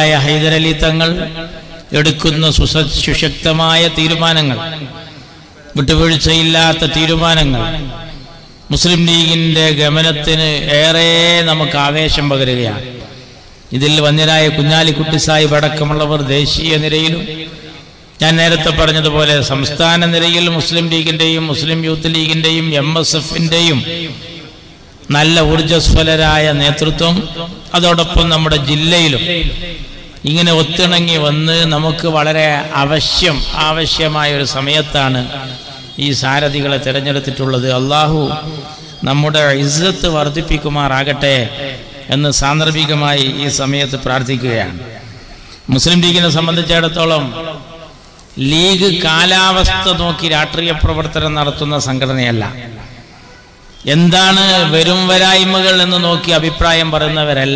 ഹൈദരലി തങ്ങൾ എടുക്കുന്ന സുശക്തമായ തീരുമാനങ്ങൾ, വിട്ടുവീഴ്ചയില്ലാത്ത തീരുമാനങ്ങൾ മുസ്ലിം ലീഗിന്റെ ഗമനത്തിന് ഏറെ നമുക്ക് ആവേശം പകരുകയാണ്. ഇതിൽ വന്യരായ കുഞ്ഞാലിക്കുട്ടി സാഹിബ് അടക്കമുള്ളവർ ദേശീയ നിരയിലും ഞാൻ നേരത്തെ പറഞ്ഞതുപോലെ സംസ്ഥാന നിരയിൽ മുസ്ലിം ലീഗിന്റെയും മുസ്ലിം യൂത്ത് ലീഗിന്റെയും MSFന്റെയും നല്ല ഊർജ്ജസ്വലരായ നേതൃത്വം, അതോടൊപ്പം നമ്മുടെ ജില്ലയിലും ഇങ്ങനെ ഒത്തിണങ്ങി വന്ന് നമുക്ക് വളരെ ആവശ്യമായ ഒരു സമയത്താണ് ഈ സാരഥികളെ തിരഞ്ഞെടുത്തിട്ടുള്ളത്. അള്ളാഹു നമ്മുടെ ഇസ്സത്ത് വർദ്ധിപ്പിക്കുമാറാകട്ടെ എന്ന് സാന്ദർഭികമായി ഈ സമയത്ത് പ്രാർത്ഥിക്കുകയാണ്. മുസ്ലിം ലീഗിനെ സംബന്ധിച്ചിടത്തോളം ലീഗ് കാലാവസ്ഥ നോക്കി രാഷ്ട്രീയ പ്രവർത്തനം നടത്തുന്ന സംഘടനയല്ല. എന്താണ് വരും വരായ്മകൾ എന്ന് നോക്കി അഭിപ്രായം പറയുന്നവരല്ല.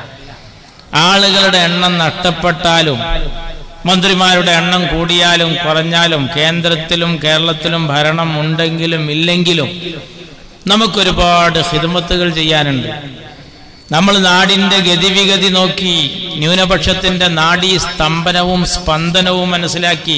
ആളുകളുടെ എണ്ണം നഷ്ടപ്പെട്ടാലും മന്ത്രിമാരുടെ എണ്ണം കൂടിയാലും കുറഞ്ഞാലും കേന്ദ്രത്തിലും കേരളത്തിലും ഭരണം ഉണ്ടെങ്കിലും ഇല്ലെങ്കിലും നമുക്കൊരുപാട് ഖിദ്മത്തുകൾ ചെയ്യാനുണ്ട്. നമ്മൾ നാടിന്റെ ഗതിവിഗതി നോക്കി ന്യൂനപക്ഷത്തിന്റെ നാഡീ സ്തംഭനവും സ്പന്ദനവും മനസ്സിലാക്കി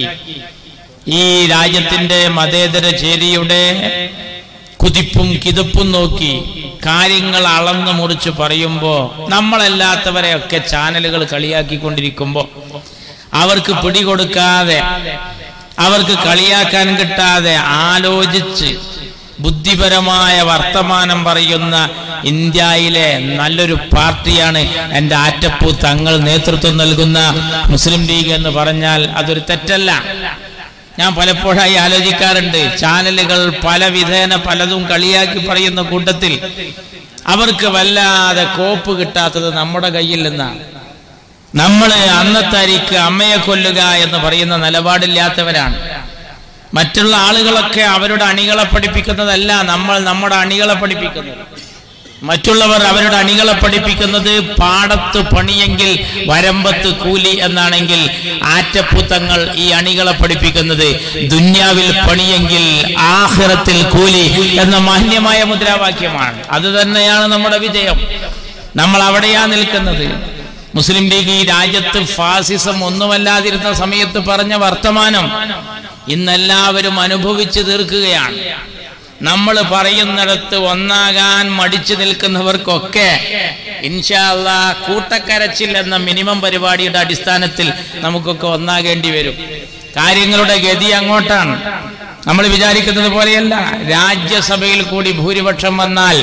ഈ രാജ്യത്തിന്റെ മതേതര ചേരിയുടെ കുതിപ്പും കിതപ്പും നോക്കി കാര്യങ്ങൾ അളന്നു മുറിച്ച് പറയുമ്പോൾ നമ്മളല്ലാത്തവരെയൊക്കെ ചാനലുകൾ കളിയാക്കിക്കൊണ്ടിരിക്കുമ്പോൾ അവർക്ക് പിടികൊടുക്കാതെ, അവർക്ക് കളിയാക്കാൻ കിട്ടാതെ ആലോചിച്ച് ബുദ്ധിപരമായ വർത്തമാനം പറയുന്ന ഇന്ത്യയിലെ നല്ലൊരു പാർട്ടിയാണ് എൻ്റെ ആറ്റപ്പൂ തങ്ങൾ നേതൃത്വം നൽകുന്ന മുസ്ലിം ലീഗ് എന്ന് പറഞ്ഞാൽ അതൊരു തെറ്റല്ല. ഞാൻ പലപ്പോഴായി ആലോചിക്കാറുണ്ട്, ചാനലുകൾ പല വിധേന പലതും കളിയാക്കി പറയുന്ന കൂട്ടത്തിൽ അവർക്ക് വല്ലാതെ കോപ്പ് കിട്ടാത്തത് നമ്മുടെ കയ്യിൽ നിന്നാണ്. നമ്മൾ അന്നത്താരിക്ക് അമ്മയെ കൊല്ലുക എന്ന് പറയുന്ന നിലപാടില്ലാത്തവരാണ്. മറ്റുള്ള ആളുകളൊക്കെ അവരുടെ അണികളെ പഠിപ്പിക്കുന്നതല്ല നമ്മൾ നമ്മുടെ അണികളെ പഠിപ്പിക്കുന്നത്. മറ്റുള്ളവർ അവരുടെ അണികളെ പഠിപ്പിക്കുന്നത് പാടത്ത് പണിയെങ്കിൽ വരമ്പത്ത് കൂലി എന്നാണെങ്കിൽ ആറ്റപ്പൂത്തങ്ങൾ ഈ അണികളെ പഠിപ്പിക്കുന്നത് ദുന്യാവിൽ പണിയെങ്കിൽ ആഖിറത്തിൽ കൂലി എന്ന മാന്യമായ മുദ്രാവാക്യമാണ്. അത് തന്നെയാണ് നമ്മുടെ വിജയം. നമ്മൾ അവിടെയാ നിൽക്കുന്നത്. മുസ്ലിം ലീഗ് ഈ രാജ്യത്ത് ഫാസിസം ഒന്നുമല്ലാതിരുന്ന സമയത്ത് പറഞ്ഞ വർത്തമാനം ഇന്നെല്ലാവരും അനുഭവിച്ചു തീർക്കുകയാണ്. നമ്മൾ പറയുന്നിടത്ത് ഒന്നാകാൻ മടിച്ചു നിൽക്കുന്നവർക്കൊക്കെ ഇൻഷാ അല്ലാഹ് കൂട്ടക്കരച്ചിൽ എന്ന മിനിമം പരിപാടിയുടെ അടിസ്ഥാനത്തിൽ നമുക്കൊക്കെ ഒന്നാകേണ്ടി വരും. കാര്യങ്ങളുടെ ഗതി അങ്ങോട്ടാണ്. നമ്മൾ വിചാരിക്കുന്നത് പോലെയല്ല. രാജ്യസഭയിൽ കൂടി ഭൂരിപക്ഷം വന്നാൽ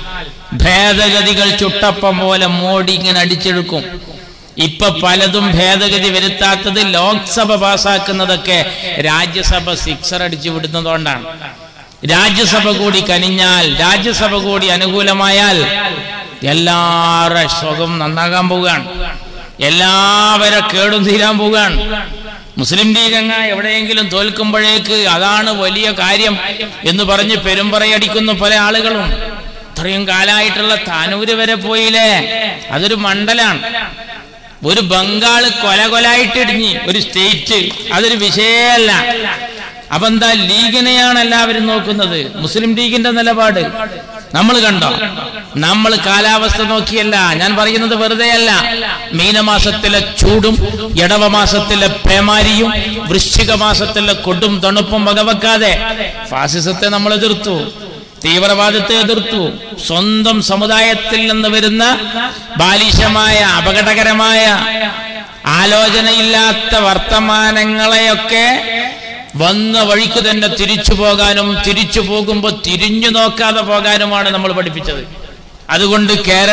ഭേദഗതികൾ ചുട്ടപ്പം പോലെ മോഡി ഇങ്ങനെ അടിച്ചെടുക്കും. ഇപ്പൊ പലതും ഭേദഗതി വരുത്താത്തത് ലോക്സഭ പാസാക്കുന്നതൊക്കെ രാജ്യസഭ സിക്സർ അടിച്ചു വിടുന്നതുകൊണ്ടാണ്. രാജ്യസഭ കൂടി കനിഞ്ഞാൽ, രാജ്യസഭ കൂടി അനുകൂലമായാൽ എല്ലാവരുടെ സുഖം നന്നാകാൻ പോവുകയാണ്, എല്ലാവരെ കേടും തീരാൻ പോവുകയാണ്. മുസ്ലിം ലീഗ് എവിടെയെങ്കിലും തോൽക്കുമ്പോഴേക്ക് അതാണ് വലിയ കാര്യം എന്ന് പറഞ്ഞ് പെരുമ്പറയടിക്കുന്ന പല ആളുകളും. ഇത്രയും കാലമായിട്ടുള്ള താനൂര് വരെ പോയില്ലേ, അതൊരു മണ്ഡലാണ്. ഒരു ബംഗാള് കൊലായിട്ടിടിഞ്ഞ് ഒരു സ്റ്റേറ്റ്, അതൊരു വിഷയമല്ല. അപ്പൊ എന്താ, ലീഗിനെയാണ് എല്ലാവരും നോക്കുന്നത്. മുസ്ലിം ലീഗിന്റെ നിലപാട് നമ്മൾ കണ്ടോ? നമ്മൾ കാലാവസ്ഥ നോക്കിയല്ല, ഞാൻ പറയുന്നത് വെറുതെയല്ല. മീനമാസത്തിലെ ചൂടും ഇടവമാസത്തിലെ പേമാരിയും വൃശ്ചിക മാസത്തിലെ കൊടും തണുപ്പും വകവെക്കാതെ ഫാസിസത്തെ നമ്മൾ എതിർത്തു, തീവ്രവാദത്തെ എതിർത്തു. സ്വന്തം സമുദായത്തിൽ നിന്ന് വരുന്ന ബാലിശമായ അപകടകരമായ ആലോചനയില്ലാത്ത വർത്തമാനങ്ങളെയൊക്കെ വന്ന വഴിക്ക് തന്നെ തിരിച്ചു പോകാനും തിരിച്ചു പോകുമ്പോൾ തിരിഞ്ഞു നോക്കാതെ പോകാനുമാണ് നമ്മൾ പഠിപ്പിച്ചത്. അതുകൊണ്ട്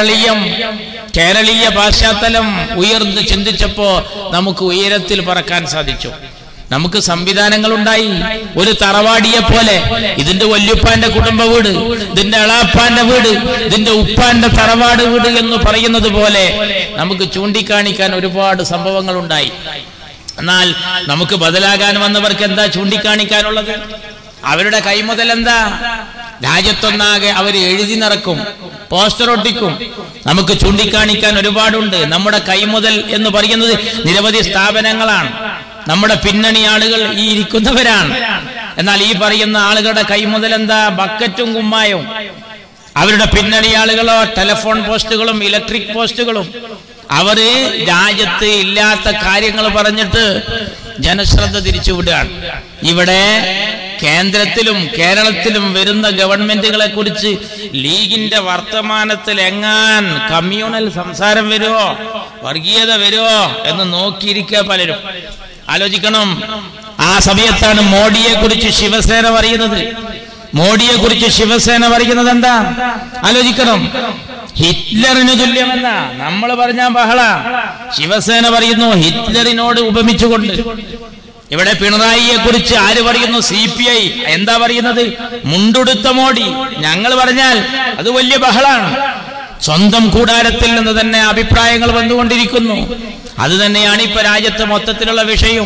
കേരളീയ പശ്ചാത്തലം ഉയർന്ന് ചിന്തിച്ചപ്പോ നമുക്ക് ഉയരത്തിൽ പറക്കാൻ സാധിച്ചു. നമുക്ക് സംവിധാനങ്ങളുണ്ടായി. ഒരു തറവാടിയെ പോലെ ഇതിന്റെ വല്യുപ്പാന്റെ കുടുംബ വീട്, ഇതിന്റെ എളാപ്പാന്റെ വീട്, ഇതിന്റെ ഉപ്പാന്റെ തറവാട് വീട് എന്ന് പറയുന്നത് പോലെ നമുക്ക് ചൂണ്ടിക്കാണിക്കാൻ ഒരുപാട് സംഭവങ്ങൾ ഉണ്ടായി. എന്നാൽ നമുക്ക് ബദലാകാൻ വന്നവർക്ക് എന്താ ചൂണ്ടിക്കാണിക്കാനുള്ളത്? അവരുടെ കൈമുതൽ എന്താ? രാജ്യത്തൊന്നാകെ അവർ എഴുതി നിറക്കും, പോസ്റ്റർ ഒട്ടിക്കും. നമുക്ക് ചൂണ്ടിക്കാണിക്കാൻ ഒരുപാടുണ്ട്. നമ്മുടെ കൈമുതൽ എന്ന് പറയുന്നത് നിരവധി സ്ഥാപനങ്ങളാണ്. നമ്മുടെ പിന്നണി ആളുകൾ ഈ ഇരിക്കുന്നവരാണ്. എന്നാൽ ഈ പറയുന്ന ആളുകളുടെ കൈമുതൽ എന്താ? ബക്കറ്റും കുമ്മായവും. അവരുടെ പിന്നണി ആളുകളോ ടെലിഫോൺ പോസ്റ്റുകളും ഇലക്ട്രിക് പോസ്റ്റുകളും. അവര് രാജ്യത്ത് ഇല്ലാത്ത കാര്യങ്ങൾ പറഞ്ഞിട്ട് ജനശ്രദ്ധ തിരിച്ചുവിടുകയാണ്. ഇവിടെ കേന്ദ്രത്തിലും കേരളത്തിലും വരുന്ന ഗവൺമെന്റുകളെ കുറിച്ച് ലീഗിന്റെ വർത്തമാനത്തിൽ എങ്ങാൻ കമ്മ്യൂണൽ സംസാരം വരുമോ, വർഗീയത വരുമോ എന്ന് നോക്കിയിരിക്കുക പലരും. ആലോചിക്കണം. ആ സമയത്താണ് മോഡിയെ കുറിച്ച് ശിവസേന പറയുന്നത്. മോഡിയെ കുറിച്ച് ശിവസേന പറയുന്നത് എന്താ ആലോചിക്കണം. ഹിറ്റ്ലറിന് തുല്യമെന്ന നമ്മൾ പറഞ്ഞ ബഹള. ശിവസേന പറയുന്നു ഹിറ്റ്ലറിനോട് ഉപമിച്ചുകൊണ്ട്. ഇവിടെ പിണറായിയെ കുറിച്ച് ആര് പറയുന്നു? CPI എന്താ പറയുന്നത്? മുണ്ടുടുത്ത മോഡി. ഞങ്ങൾ പറഞ്ഞാൽ അത് വലിയ ബഹളാണ്. സ്വന്തം കൂടാരത്തിൽ നിന്ന് തന്നെ അഭിപ്രായങ്ങൾ വന്നുകൊണ്ടിരിക്കുന്നു. അത് തന്നെയാണ് ഇപ്പൊ രാജ്യത്ത് മൊത്തത്തിലുള്ള വിഷയം.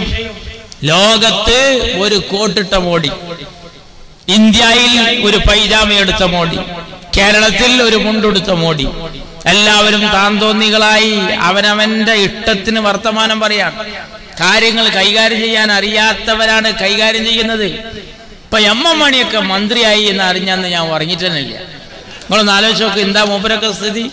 ലോകത്ത് ഒരു കോട്ടിട്ട മോഡി, ഇന്ത്യയിൽ ഒരു പൈജാമ എടുത്ത മോഡി, കേരളത്തിൽ ഒരു മുണ്ടുടുത്ത മോഡി. എല്ലാവരും താന്തോന്നികളായി അവനവന്റെ ഇഷ്ടത്തിന് വർത്തമാനം പറയാൻ. കാര്യങ്ങൾ കൈകാര്യം ചെയ്യാൻ അറിയാത്തവരാണ് കൈകാര്യം ചെയ്യുന്നത്. ഇപ്പൊ M.M. മണിയൊക്കെ മന്ത്രിയായി എന്ന് അറിഞ്ഞാന്ന് ഞാൻ പറഞ്ഞിട്ടന്നില്ല. നിങ്ങളൊന്ന് ആലോചിച്ച് നോക്ക്, എന്താ മൂപ്പരൊക്കെ സ്ഥിതി?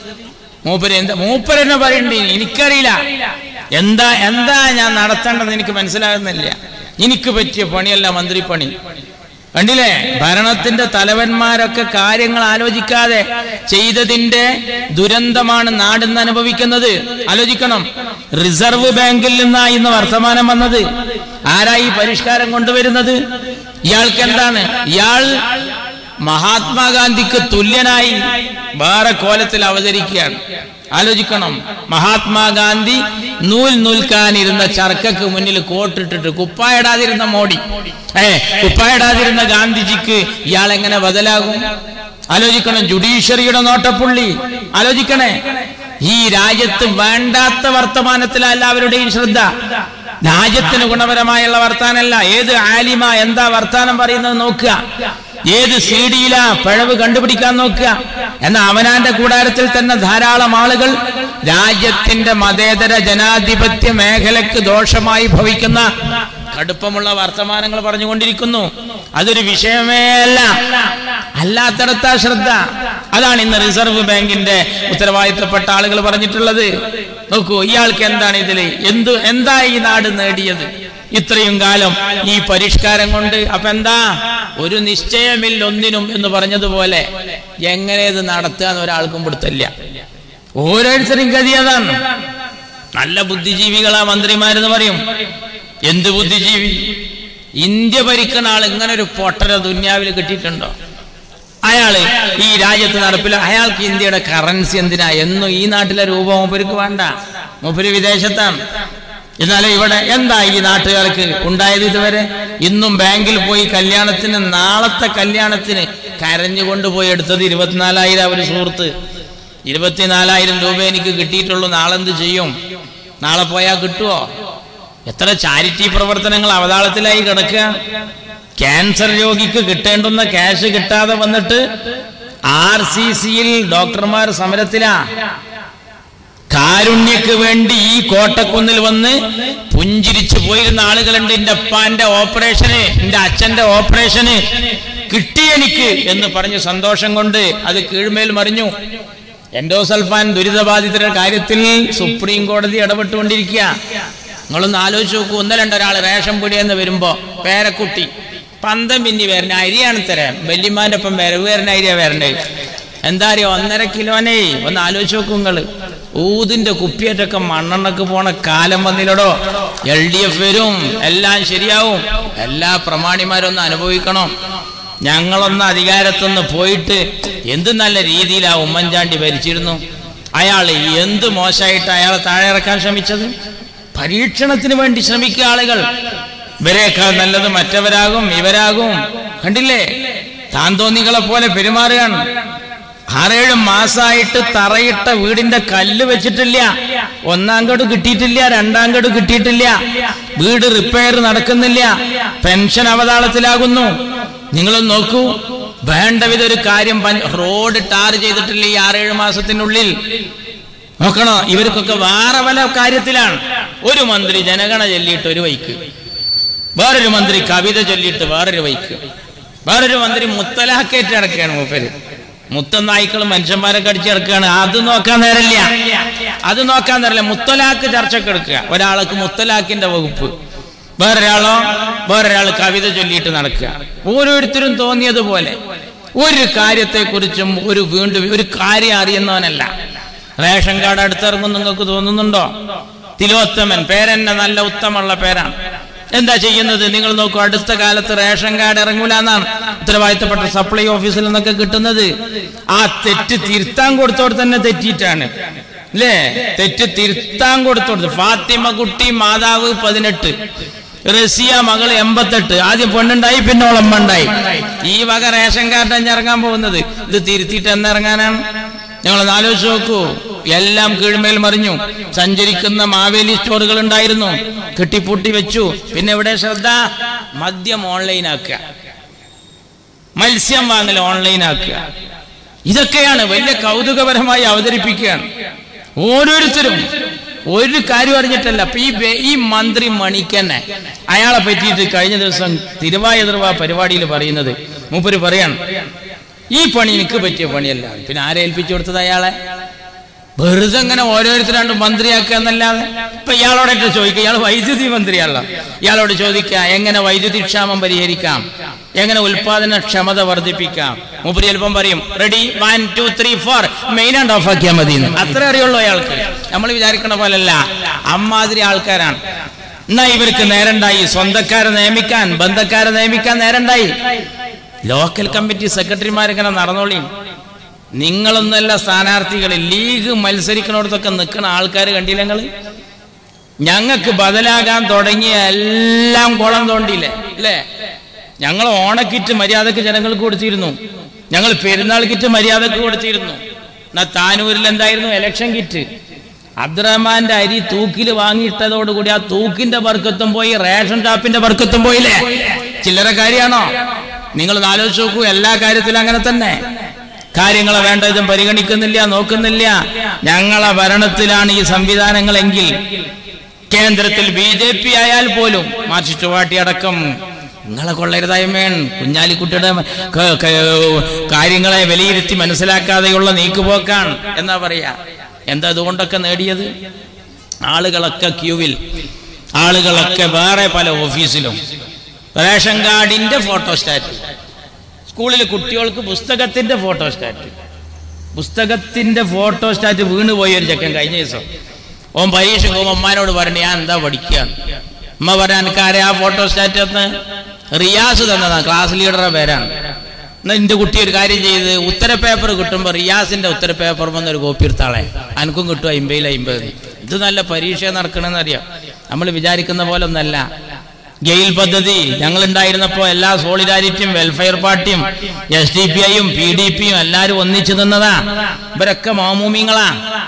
മൂപ്പരെന്നെ പറയണ്ടേ? എനിക്കറിയില്ല എന്താ ഞാൻ നടത്തേണ്ടത്. എനിക്ക് മനസ്സിലാകുന്നില്ല. എനിക്ക് പറ്റിയ പണിയല്ല മന്ത്രിപ്പണി. കണ്ടില്ലേ, ഭരണത്തിന്റെ തലവന്മാരൊക്കെ കാര്യങ്ങൾ ആലോചിക്കാതെ ചെയ്തതിന്റെ ദുരന്തമാണ് നാടിന്ന് അനുഭവിക്കുന്നത്. ആലോചിക്കണം. റിസർവ് ബാങ്കിൽ നിന്നാണ് ഇന്ന് വർത്തമാനം വന്നത്. ആരായി പരിഷ്കാരം കൊണ്ടുവരുന്നത്? ഇയാൾക്ക് എന്താണ്? ഇയാൾ മഹാത്മാഗാന്ധിക്ക് തുല്യനായി വേറെ കോലത്തിൽ അവതരിക്കുകയാണ്. ആലോചിക്കണം. മഹാത്മാഗാന്ധി നൂൽക്കാനിരുന്ന ചർക്കക്ക് മുന്നിൽ കോട്ടിട്ടിട്ട് കുപ്പായിടാതിരുന്ന മോഡി, കുപ്പായിടാതിരുന്ന ഗാന്ധിജിക്ക് ഇയാൾ എങ്ങനെ ബദലാകും? ആലോചിക്കണം. ജുഡീഷ്യറിയുടെ നോട്ടപ്പുള്ളി. ആലോചിക്കണേ. ഈ രാജ്യത്ത് വേണ്ടാത്ത വർത്തമാനത്തിലാണ് എല്ലാവരുടെയും ശ്രദ്ധ. രാജ്യത്തിന് ഗുണപരമായുള്ള വർത്താനല്ല. ഏത് ആലിമ എന്താ വർത്താനം പറയുന്നത് നോക്കുക. ഏത് CD-യിലാ പിഴവ് കണ്ടുപിടിക്കാൻ നോക്കുക. എന്നാൽ അവനാന്റെ കൂടാരത്തിൽ തന്നെ ധാരാളം ആളുകൾ രാജ്യത്തിന്റെ മതേതര ജനാധിപത്യ മേഖലയ്ക്ക് ദോഷമായി ഭവിക്കുന്ന കടുപ്പമുള്ള വർത്തമാനങ്ങൾ പറഞ്ഞുകൊണ്ടിരിക്കുന്നു. അതൊരു വിഷയമേ അല്ല. അല്ലാത്തടത്താ ശ്രദ്ധ. അതാണ് ഇന്ന് റിസർവ് ബാങ്കിന്റെ ഉത്തരവാദിത്തപ്പെട്ട ആളുകൾ പറഞ്ഞിട്ടുള്ളത്. നോക്കൂ, ഇയാൾക്ക് എന്താണ് ഇതില് എന്താ ഈ നാട് നേടിയത് ഇത്രയും കാലം ഈ പരിഷ്കാരം കൊണ്ട്? അപ്പൊ എന്താ? ഒരു നിശ്ചയമില്ല ഒന്നിനും എന്ന് പറഞ്ഞതുപോലെ എങ്ങനെ ഇത് നടത്തുക എന്ന് ഒരാൾക്കും പിടുത്തില്ല. ഓരോരുത്തരും ഗതി അതാണ്. നല്ല ബുദ്ധിജീവികളാ മന്ത്രിമാരെന്ന് പറയും. എന്ത് ബുദ്ധിജീവി? ഇന്ത്യ ഭരിക്കുന്ന ആൾ ഇങ്ങനെ ഒരു പൊട്ടര ദുന്യാവിൽ കിട്ടിയിട്ടുണ്ടോ? അയാള് ഈ രാജ്യത്ത് നടപ്പില്ല. അയാൾക്ക് ഇന്ത്യയുടെ കറൻസി എന്തിനാ? എന്നും ഈ നാട്ടിലെ രൂപം മൂപ്പർക്ക് വേണ്ട. മൂപ്പര് വിദേശത്താണ്. എന്നാലും ഇവിടെ എന്താ ഈ നാട്ടുകാർക്ക് ഉണ്ടായത് ഇതുവരെ? ഇന്നും ബാങ്കിൽ പോയി കല്യാണത്തിന്, നാളത്തെ കല്യാണത്തിന് കരഞ്ഞുകൊണ്ടുപോയി എടുത്തത് 24,000. ഒരു സുഹൃത്ത് 24,000 രൂപ എനിക്ക് കിട്ടിയിട്ടുള്ളൂ, നാളെന്ത് ചെയ്യും? നാളെ പോയാൽ കിട്ടുമോ? എത്ര ചാരിറ്റി പ്രവർത്തനങ്ങൾ അവതാളത്തിലായി കിടക്കുക. ക്യാൻസർ രോഗിക്ക് കിട്ടേണ്ടുന്ന ക്യാഷ് കിട്ടാതെ വന്നിട്ട് RCCയിൽ ഡോക്ടർമാർ സമരത്തിലാ. കാരുണ്യക്ക് വേണ്ടി ഈ കോട്ടക്കുന്നിൽ വന്ന് പുഞ്ചിരിച്ചു പോയിരുന്ന ആളുകളുണ്ട്. എന്റെ അപ്പാന്റെ ഓപ്പറേഷന്, എന്റെ അച്ഛന്റെ ഓപ്പറേഷന് കിട്ടി എനിക്ക് എന്ന് പറഞ്ഞ് സന്തോഷം കൊണ്ട് അത് കീഴ്മേൽ മറിഞ്ഞു. എൻഡോസൾഫാൻ ദുരിതബാധിതരുടെ കാര്യത്തിൽ സുപ്രീം കോടതി ഇടപെട്ടുകൊണ്ടിരിക്കുക. നിങ്ങളൊന്ന് ആലോചിച്ച് നോക്കൂ. 1-2 ഒരാൾ റേഷൻ പീടിയെന്ന് വരുമ്പോ പേരക്കുട്ടി പന്തം പിന്നി വരണ അരിയാണ് തരാം, വല്യമ്മാന്റെ ഒപ്പം വരവ് വരണ അരിയാ വരണ്ടേ. എന്താ അറിയോ? 1.5 കിലോനെ. ഒന്ന് ആലോചിച്ച് നോക്കൂ നിങ്ങള്. ഊതിന്റെ കുപ്പിയേറ്റൊക്കെ മണ്ണെണ്ണക്ക് പോണ കാലം വന്നില്ലടോ. LDF വരും, എല്ലാം ശരിയാവും. എല്ലാ പ്രമാണിമാരൊന്ന് അനുഭവിക്കണം. ഞങ്ങളൊന്ന് അധികാരത്തൊന്ന് പോയിട്ട് എന്ത് നല്ല രീതിയിലാ ഉമ്മൻചാണ്ടി ഭരിച്ചിരുന്നു. അയാൾ എന്ത് മോശമായിട്ട് അയാളെ താഴെ ഇറക്കാൻ ശ്രമിച്ചത്. പരീക്ഷണത്തിന് വേണ്ടി ശ്രമിക്കുക ആളുകൾ. ഇവരെക്കാൾ നല്ലത് മറ്റവരാകും, ഇവരാകും. കണ്ടില്ലേ, താന്തോന്നികളെ പോലെ പെരുമാറുകയാണ്. 6-7 മാസമായിട്ട് തറയിട്ട വീടിന്റെ കല്ല് വെച്ചിട്ടില്ല. 1-ാം ഗഡു കിട്ടിയിട്ടില്ല, 2-ാം ഗഡു കിട്ടിയിട്ടില്ല. വീട് റിപ്പയർ നടക്കുന്നില്ല. പെൻഷൻ അവതാളത്തിലാകുന്നു. നിങ്ങളൊന്ന് നോക്കൂ. വേണ്ട വിധൊരു കാര്യം, റോഡ് ടാർ ചെയ്തിട്ടില്ല ഈ 6-7 മാസത്തിനുള്ളിൽ. നോക്കണോ? ഇവർക്കൊക്കെ വേറെ പല കാര്യത്തിലാണ്. ഒരു മന്ത്രി ജനഗണ ചൊല്ലിയിട്ട് ഒരു വൈക്ക്, വേറൊരു മന്ത്രി കവിത ചൊല്ലിയിട്ട് വേറൊരു വൈക്ക്, വേറൊരു മന്ത്രി മുത്തലാക്കേറ്റ് നടക്കുകയാണ് മൂപ്പര്. മുത്തനായ്ക്കളും മനുഷ്യന്മാരെ കടിച്ചെടുക്കുകയാണ്. അത് നോക്കാൻ നേരമില്ല. മുത്തലാഖ് ചർച്ചയ്ക്ക് എടുക്കുക. ഒരാൾക്ക് മുത്തലാഖിന്റെ വകുപ്പ്, വേറൊരാൾ കവിത ചൊല്ലിയിട്ട് നടക്കുക. ഓരോരുത്തരും തോന്നിയതുപോലെ ഒരു കാര്യത്തെക്കുറിച്ചും ഒരു കാര്യം അറിയുന്നവനല്ല. റേഷൻ കാർഡ് അടുത്തിറങ്ങും നിങ്ങൾക്ക് തോന്നുന്നുണ്ടോ? തിലോത്തമൻ പേരെന്നെ നല്ല ഉത്തമമുള്ള പേരാണ്. എന്താ ചെയ്യുന്നത്? നിങ്ങൾ നോക്കൂ, അടുത്ത കാലത്ത് റേഷൻ കാർഡ് ഇറങ്ങൂല എന്നാണ് ഉത്തരവാദിത്തപ്പെട്ട സപ്ലൈ ഓഫീസിൽ നിന്നൊക്കെ കിട്ടുന്നത്. ആ തെറ്റ് തിരുത്താൻ കൊടുത്തോട് തന്നെ തെറ്റിയിട്ടാണ് അല്ലേ? തെറ്റ് തിരുത്താൻ കൊടുത്തോട്. ഫാത്തിമ കുട്ടി മാതാവ് 18, റസിയ മകള് 88. ആദ്യം പെണ്ണുണ്ടായി, പിന്നെ ഓളമ്മ ഉണ്ടായി. ഈ വക റേഷൻ കാർഡ് ഇറങ്ങാൻ പോകുന്നത്. ഇത് തിരുത്തിയിട്ട് എന്നിറങ്ങാനാണ്? ഞങ്ങളൊന്ന് ആലോചിച്ച് നോക്കൂ. എല്ലാം കീഴ്മേൽ മറിഞ്ഞു. സഞ്ചരിക്കുന്ന മാവേലി സ്റ്റോറുകൾ ഉണ്ടായിരുന്നു, കെട്ടിപ്പൂട്ടി വെച്ചു. പിന്നെ ഇവിടെ ശ്രദ്ധ, മദ്യം ഓൺലൈനാക്കുക, മത്സ്യം വാങ്ങൽ ഓൺലൈനാക്കുക. ഇതൊക്കെയാണ് വലിയ കൗതുകപരമായി അവതരിപ്പിക്കുകയാണ്. ഓരോരുത്തരും ഒരു കാര്യം അറിഞ്ഞിട്ടല്ല. അപ്പൊ ഈ മന്ത്രി മണിക്കന്നെ അയാളെ പറ്റിയിട്ട് കഴിഞ്ഞ ദിവസം തിരുവാതിർവ പരിപാടിയിൽ പറയുന്നത്, മൂപ്പര് പറയാണ്, ഈ പണി എനിക്ക് പറ്റിയ പണിയല്ല. പിന്നെ ആരെ ഏൽപ്പിച്ചു കൊടുത്തത്? അയാളെ വെറുതെ അങ്ങനെ ഓരോരുത്തരാണ്ട് മന്ത്രിയാക്കുക എന്നല്ലാതെ. ഇപ്പൊ ഇയാളോടൊക്കെ ചോദിക്കുക, ഇയാൾ വൈദ്യുതി മന്ത്രിയാണല്ലോ, ഇയാളോട് ചോദിക്കുക എങ്ങനെ വൈദ്യുതി ക്ഷാമം പരിഹരിക്കാം, എങ്ങനെ ഉൽപാദന ക്ഷമത വർദ്ധിപ്പിക്കാം. മൂപ്പര് ചിലപ്പം പറയും റെഡി 1 2 3 4 മെയിൻ ആൻഡ് ഓഫ് ആക്കിയാൽ മതി. അത്ര അറിയുള്ളൂ അയാൾക്ക്. നമ്മൾ വിചാരിക്കണ പോലല്ല, അമ്മാതിരി ആൾക്കാരാണ്. എന്നാ ഇവർക്ക് നേരണ്ടായി സ്വന്തക്കാരെ നിയമിക്കാൻ, ബന്ധക്കാരെ നിയമിക്കാൻ നേരണ്ടായി. Local committee സെക്രട്ടറിമാരിങ്ങനെ നടന്നോളി. നിങ്ങളൊന്നല്ല സ്ഥാനാർത്ഥികൾ, ലീഗ് മത്സരിക്കണോടത്തൊക്കെ നിൽക്കുന്ന ആൾക്കാർ കണ്ടില്ല നിങ്ങൾ? ഞങ്ങൾക്ക് ബദലാകാൻ തുടങ്ങിയ എല്ലാം കുളം തോണ്ടിയില്ലേ അല്ലേ? ഞങ്ങൾ ഓണക്കിറ്റ് മര്യാദക്ക് ജനങ്ങൾക്ക് കൊടുത്തിരുന്നു, ഞങ്ങൾ പെരുന്നാൾ കിറ്റ് മര്യാദക്ക് കൊടുത്തിരുന്നു. എന്നാ താനൂരിൽ എന്തായിരുന്നു? Election kit. അബ്ദുറഹ്മാന്റെ അരി തൂക്കിൽ വാങ്ങിയിട്ടതോടുകൂടി ആ തൂക്കിന്റെ ബർക്കത്തും പോയി, റേഷൻ ഷാപ്പിന്റെ ബർക്കത്തും പോയില്ലേ? ചില്ലറ കാര്യമാണോ? നിങ്ങൾ ആലോചിച്ച് നോക്കൂ. എല്ലാ കാര്യത്തിലും അങ്ങനെ തന്നെ. കാര്യങ്ങളെ വേണ്ടതും പരിഗണിക്കുന്നില്ല, നോക്കുന്നില്ല. ഞങ്ങളെ ഭരണത്തിലാണ് ഈ സംവിധാനങ്ങളെങ്കിൽ, കേന്ദ്രത്തിൽ BJP ആയാൽ പോലും മാർക്സിസ്റ്റ് പാർട്ടി അടക്കം നിങ്ങളെ കൊള്ളരുതായ്മേൻ കുഞ്ഞാലിക്കുട്ടിയുടെ കാര്യങ്ങളെ വിലയിരുത്തി മനസ്സിലാക്കാതെയുള്ള നീക്കുപോക്കാണ് എന്നാ പറയാ. എന്താ അതുകൊണ്ടൊക്കെ നേടിയത്? ആളുകളൊക്കെ ക്യൂവിൽ, ആളുകളൊക്കെ വേറെ പല ഓഫീസിലും. റേഷൻ കാർഡിന്റെ ഫോട്ടോസ്റ്റാറ്റ്, സ്കൂളിൽ കുട്ടികൾക്ക് പുസ്തകത്തിന്റെ ഫോട്ടോസ്റ്റാറ്റ്, പുസ്തകത്തിന്റെ ഫോട്ടോസ്റ്റാറ്റ് വീണുപോയി ഒരു ചെക്കൻ കഴിഞ്ഞ ദിവസം. ഓൻ പരീക്ഷ പോകുമ്പോൾ അമ്മാനോട് പറഞ്ഞു ഞാൻ എന്താ പഠിക്കുക. അമ്മ പറഞ്ഞ എനിക്കാരെ ആ ഫോട്ടോസ്റ്റാറ്റ് എന്ന്? റിയാസ് തന്നതാണ്, ക്ലാസ് ലീഡറുടെ പേരാണ്. എന്നാൽ എൻ്റെ കുട്ടി ഒരു കാര്യം ചെയ്ത്, ഉത്തരപേപ്പർ കിട്ടുമ്പോൾ റിയാസിന്റെ ഉത്തരപേപ്പർ വന്നൊരു കോപ്പി എടുത്താളെ, എനിക്കും കിട്ടും 50-50. ഇത് നല്ല പരീക്ഷ നടക്കണമെന്ന് അറിയാം. നമ്മൾ വിചാരിക്കുന്ന പോലെ ഒന്നല്ല. ഗെയിൽ പദ്ധതി ഞങ്ങളുണ്ടായിരുന്നപ്പോൾ എല്ലാ സോളിഡാരിറ്റിയും വെൽഫെയർ പാർട്ടിയും SDPI-യും PDP-യും എല്ലാവരും ഒന്നിച്ചു നിന്നതാ. ഇവരൊക്കെ മാമൂമിങ്ങളാ.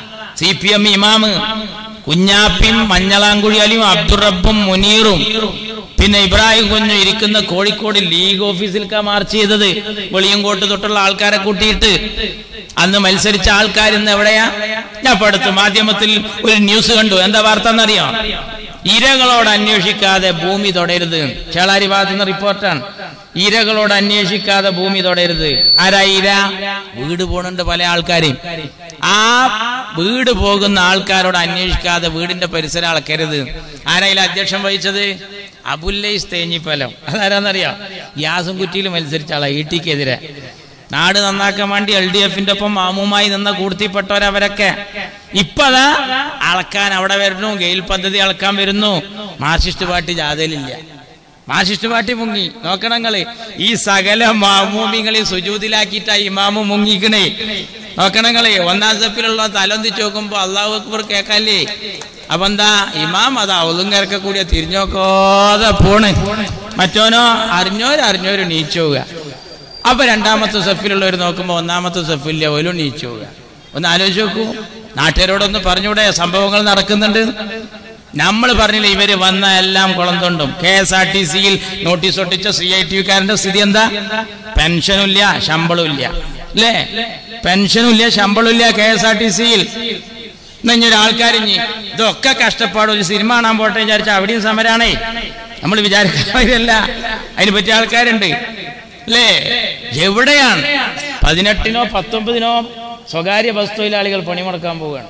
CPM ഇമാമ് കുഞ്ഞാപ്പിയും മഞ്ഞളാങ്കുഴി അലിയും അബ്ദുറബ്ബും മുനീറും പിന്നെ ഇബ്രാഹിം കുഞ്ഞു ഇരിക്കുന്ന കോഴിക്കോട് ലീഗ് ഓഫീസിൽക്കാ മാർച്ച് ചെയ്തത്. വെളിയങ്കോട്ട് തൊട്ടുള്ള ആൾക്കാരെ കൂട്ടിയിട്ട്. അന്ന് മത്സരിച്ച ആൾക്കാർ ഇന്ന് എവിടെയാ? ഞാൻ ഇപ്പൊ അടുത്ത് മാധ്യമത്തിൽ ഒരു ന്യൂസ് കണ്ടു. എന്താ വാർത്ത എന്നറിയോ? ഇരകളോട് അന്വേഷിക്കാതെ ഭൂമി തൊടരുത്. ചേളാരി ഭാഗത്ത് നിന്ന് റിപ്പോർട്ടാണ്. ഇരകളോട് അന്വേഷിക്കാതെ ഭൂമി തൊടരുത്. ആരാ ഇര? വീട് പോണുണ്ട് പല ആൾക്കാരെയും. ആ വീട് പോകുന്ന ആൾക്കാരോട് അന്വേഷിക്കാതെ വീടിന്റെ പരിസരം അളക്കരുത്. ആരായാലും അധ്യക്ഷം വഹിച്ചത്? അബുല്ലൈസ് തേഞ്ഞിപ്പലം. അതാരാന്നറിയാം? ഗ്യാസും കുറ്റിയിൽ മത്സരിച്ച ആളാ ET-ക്കെതിരെ. നാട് നന്നാക്കാൻ വേണ്ടി LDF-ന്റെ ഒപ്പം മാമൂമായി നിന്ന കൂർത്തിപ്പെട്ടവരവരൊക്കെ ഇപ്പതാ അളക്കാൻ അവിടെ വരുന്നു. ഗെയിൽ പദ്ധതി അളക്കാൻ വരുന്നു. മാർക്സിസ്റ്റ് പാർട്ടി ജാഥയിലില്ല. മാർക്സിസ്റ്റ് പാർട്ടി മുങ്ങി. നോക്കണങ്ങള് ഈ സകല മാമൂമികളെ സുജൂദിലാക്കിയിട്ടാ ഇമാമു മുങ്ങിക്കണേ. നോക്കണങ്ങളെ ഒന്നാം സ്റ്റെപ്പിലുള്ള തലൊന്തിച്ച് നോക്കുമ്പോ അല്ലാഹു അക്ബർ കേക്കല്ലേ. അപ്പൊ എന്താ? ഇമാം അതാ ഒതുങ്ങരക്ക കൂടിയ തിരിഞ്ഞോക്കാതെ പോണ്. മറ്റോനോ അറിഞ്ഞോര് നീച്ചു പോവുക. അപ്പൊ രണ്ടാമത്തെ സെഫിലുള്ളവർ നോക്കുമ്പോ ഒന്നാമത്തെ സെഫില്ല, ഒരു നീച്ചു പോവുക. ഒന്ന് ആലോചിച്ച് നോക്കൂ. നാട്ടുകാരോടൊന്ന് പറഞ്ഞൂടെ സംഭവങ്ങൾ നടക്കുന്നുണ്ട്? നമ്മൾ പറഞ്ഞില്ല ഇവര് വന്ന എല്ലാം കുളം തൊണ്ടും. KSRTC-യിൽ നോട്ടീസ് ഒട്ടിച്ച CITU-കാരന്റെ സ്ഥിതി എന്താ? പെൻഷനും ഇല്ല, ശമ്പളവും ഇല്ല അല്ലേ? പെൻഷനും ഇല്ല, ശമ്പളവും ഇല്ല KSRTC-യിൽ. ഇന്നൊരാൾക്കാരിഞ്ഞ് ഇതൊക്കെ കഷ്ടപ്പാടും. ഒരു സിനിമ കാണാൻ പോട്ടെ വിചാരിച്ച അവിടെയും സമരാണേ. നമ്മൾ വിചാരിക്കുന്നവരല്ല, അതിന് പറ്റിയ ആൾക്കാരുണ്ട് അല്ലേ? എവിടെയാണ് 18-നോ 19-നോ സ്വകാര്യ ബസ് തൊഴിലാളികൾ പണിമുടക്കാൻ പോവുകയാണ്.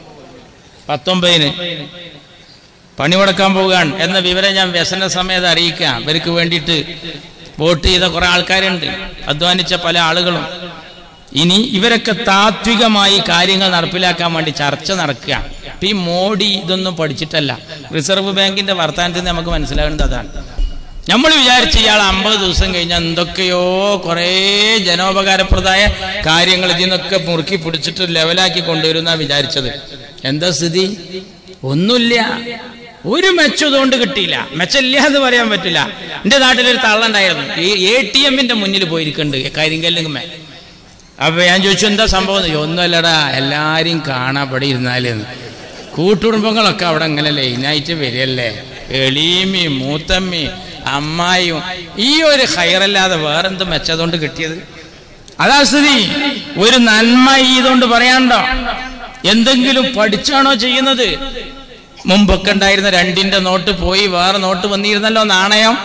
19-ന് പണിമുടക്കാൻ പോവുകയാണ് എന്ന വിവരം ഞാൻ വ്യസന സമയത്ത് അറിയിക്കാം. ഇവർക്ക് വേണ്ടിയിട്ട് വോട്ട് ചെയ്ത കുറെ ആൾക്കാരുണ്ട്, അധ്വാനിച്ച പല ആളുകളും. ഇനി ഇവരൊക്കെ താത്വികമായി കാര്യങ്ങൾ നടപ്പിലാക്കാൻ വേണ്ടി ചർച്ച നടക്കുക. ഈ മോഡി ഇതൊന്നും പഠിച്ചിട്ടല്ല. റിസർവ് ബാങ്കിന്റെ വർത്തമാനത്തിൽ നമുക്ക് മനസ്സിലാകുന്നത് അതാണ്. നമ്മൾ വിചാരിച്ച ഇയാൾ 50 ദിവസം കഴിഞ്ഞാൽ എന്തൊക്കെയോ കുറേ ജനോപകാരപ്രദമായ കാര്യങ്ങൾ ഇതിൽ നിന്നൊക്കെ മുറുക്കി പിടിച്ചിട്ട് ലെവലാക്കി കൊണ്ടുവരുന്ന വിചാരിച്ചത്. എന്താ സ്ഥിതി? ഒന്നുമില്ല. ഒരു മെച്ചം ഇതുകൊണ്ട് കിട്ടിയില്ല. മെച്ചമില്ല എന്ന് പറയാൻ പറ്റില്ല. എൻ്റെ നാട്ടിലൊരു തള്ളുണ്ടായിരുന്നു, ഈ ATM-ന്റെ മുന്നിൽ പോയിരിക്കുന്നുണ്ട് കരിങ്കല്ലുമേ. അപ്പൊ ഞാൻ ചോദിച്ചു എന്താ സംഭവം? ഒന്നുമല്ലടാ, എല്ലാരും കാണാൻ ഇവിടെ ഇരുന്നാലെന്ന്. കൂട്ടുകുടുംബങ്ങളൊക്കെ അവിടെ അങ്ങനെ ലൈനായിട്ട് വരികയല്ലേ, എളിയമ്മയും മൂത്തമ്മയും അമ്മായും. ഈ ഒരു ഹൈറല്ലാതെ വേറെന്ത് മെച്ചതുകൊണ്ട് കിട്ടിയത്? അതാ സ്ഥിതി. ഒരു നന്മ ഇതുകൊണ്ട് പറയാണ്ടോ? എന്തെങ്കിലും പഠിച്ചാണോ ചെയ്യുന്നത്? മുമ്പൊക്കെ ഉണ്ടായിരുന്ന 2-ന്റെ നോട്ട് പോയി വേറെ നോട്ട് വന്നിരുന്നല്ലോ, നാണയം.